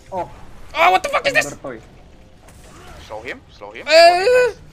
Oh, Oh, what the fuck is this? another toy. Slow him. Slow him. Uh,